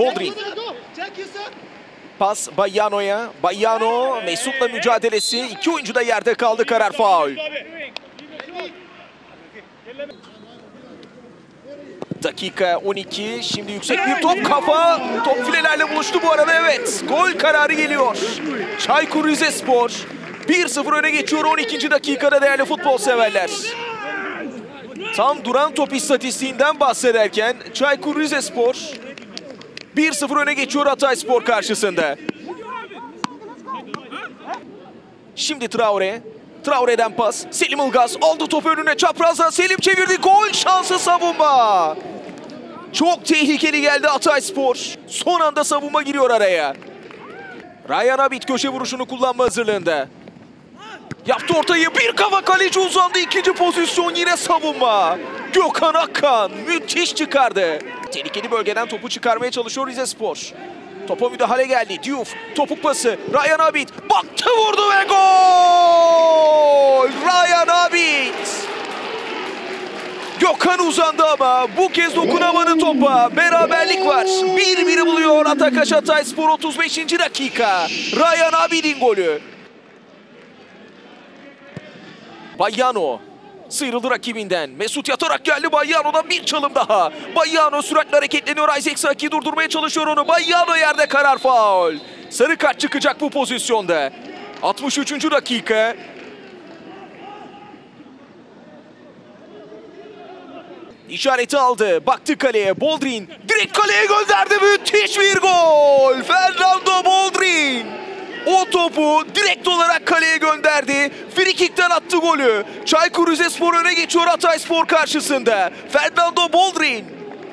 Boldrin. Pas Bayyano'ya. Bayyano Mesut'la mücadelesi. İki oyuncu da yerde kaldı, karar faul. Dakika 12. Şimdi yüksek bir top, kafa. Top filelerle buluştu bu arada, evet. Gol kararı geliyor. Çaykur Rizespor 1-0 öne geçiyor 12. dakikada değerli futbol severler. Tam duran top istatistiğinden bahsederken Çaykur Rizespor 1-0 öne geçiyor Hatayspor karşısında. Şimdi Traore. Traore'den pas. Selim Ilgaz aldı topu önüne. Çaprazdan Selim çevirdi. Gol şansı, savunma. Çok tehlikeli geldi Hatayspor. Son anda savunma giriyor araya. Ryan Abit köşe vuruşunu kullanma hazırlığında. Yaptı ortayı. Bir kafa, kaleci uzandı. İkinci pozisyon, yine savunma. Gökhan Akkan müthiş çıkardı. Tehlikeli bölgeden topu çıkarmaya çalışıyor Rizespor. Topa müdahale geldi. Diouf topuk pası. Ryan Abit baktı, vurdu ve gol! Ryan Abit. Gökhan uzandı ama bu kez dokunamadı topa. Beraberlik var. 1-1'i buluyor Atakaş Hatayspor 35. dakika. Ryan Abit'in golü. Bayyano sıyrıldı rakibinden. Mesut yatarak geldi. Bayyano'dan bir çalım daha. Bayyano süratle hareketleniyor. Isaac Saki durdurmaya çalışıyor onu. Bayyano yerde, karar faul. Sarı kart çıkacak bu pozisyonda. 63. dakika. İşareti aldı. Baktı kaleye. Boldrin direkt kaleye gönderdi. Müthiş bir gol. Fernando Boldrin o topu direkt olarak kaleye gönderdi. Frikikten attı golü. Çaykur Rizespor öne geçiyor Hatayspor karşısında. Fernando Boldrin.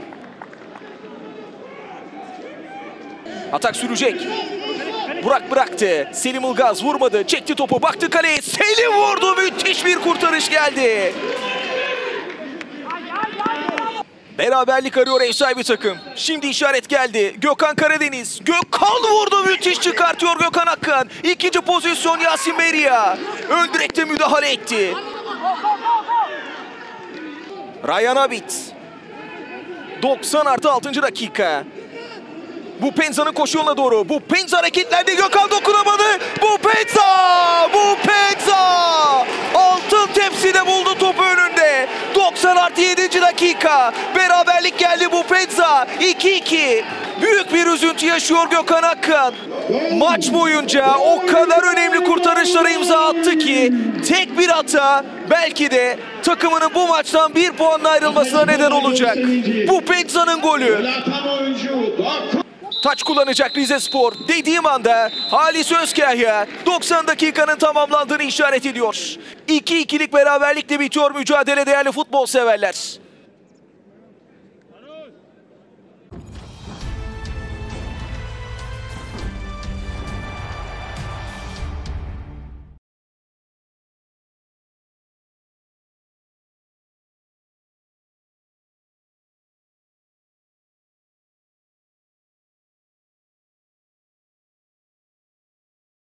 Atak sürecek. Burak bıraktı. Selim Ilgaz vurmadı. Çekti topu. Baktı kaleye. Selim vurdu. Müthiş bir kurtarış geldi. Beraberlik arıyor ev sahibi takım. Şimdi işaret geldi. Gökhan Karadeniz. Gökhan vurdu. Müthiş çıkartıyor Gökhan Akkan. İkinci pozisyon Yasin Beria. Ön direkte müdahale etti. Ryan Abit. 90+6. dakika. Bu Penza'nın koşu yoluna doğru. Bu Penza hareketlendi. Gökhan dokunamadı. Bu Penza! Bu Penza! Altın tepside buldu topu önünde. 90+7. dakika. Beraberlik geldi bu Penza. 2-2. Büyük bir üzüntü yaşıyor Gökhan Akkan. Maç boyunca o kadar önemli kurtarışlara imza attı ki tek bir hata belki de takımının bu maçtan 1 puanla ayrılmasına neden olacak. Bu Penza'nın golü. Taç kullanacak Rizespor. Dediğim anda Halis Özkaya 90 dakikanın tamamlandığını işaret ediyor. 2-2'lik beraberlikle bitiyor mücadele değerli futbol severler.